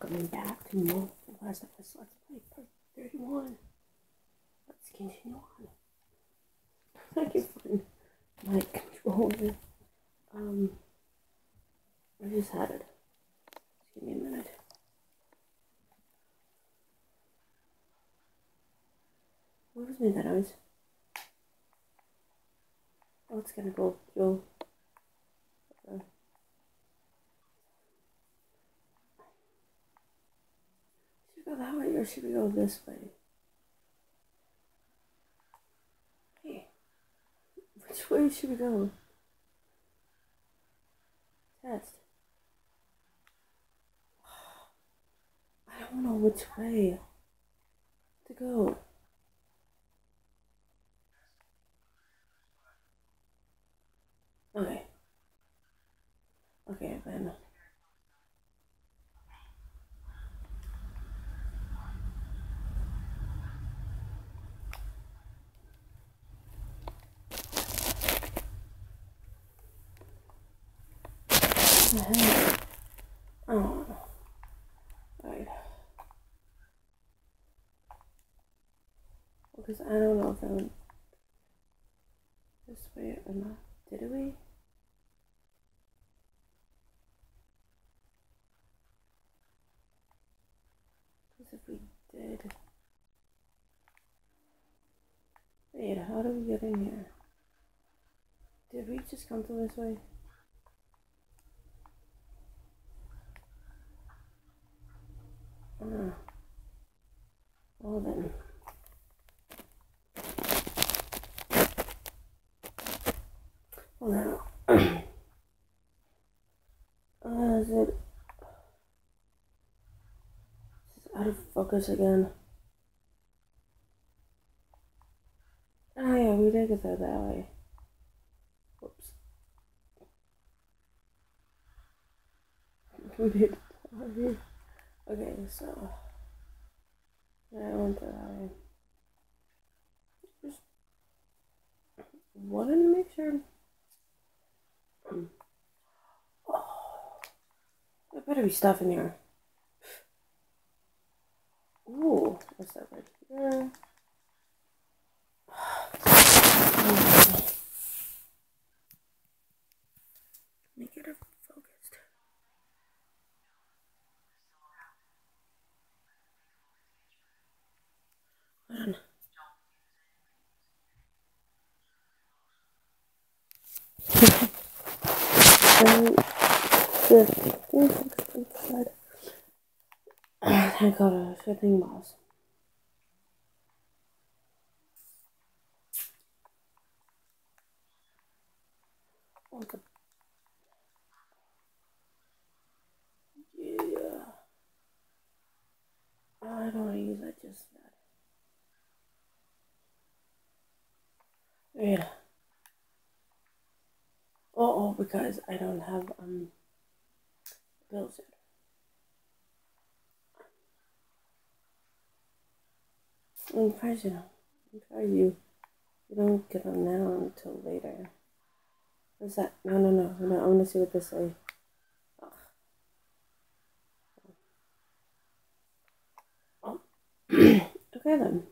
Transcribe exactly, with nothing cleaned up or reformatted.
welcome back to more Last of Us Let's Play Part thirty-one. Let's continue on. I can find my controller. Um, I just had it. Just give me a minute. What was made that noise? Oh, it's gonna go, Joe. Okay. Should we go that way or should we go this way? Hey, which way should we go? Test. I don't know which way to go. Okay. Okay, then. What the heck? I don't know. Alright. Because I don't know if I went this way or not. Did we? Because if we did. Wait, how do we get in here? Did we just come to this way? Ah. Well then. Well now. uh, is it... This is out of focus again. Oh yeah, we did get there that way. Whoops. We did. Okay, so... Yeah, I went that way. Just wanted to make sure. Oh, there better be stuff in here. Ooh, what's that right here? Make it focused. Hold on. Thank God, a shipping boss. Oh, the... Yeah. I don't want to use that just yet. Wait. Oh, oh, because I don't have um bills yet. I'm surprised you know. I'm surprised you you don't get them now until later. What's that? No, no, no, no. I want to see what this say. Oh. Oh. Okay then.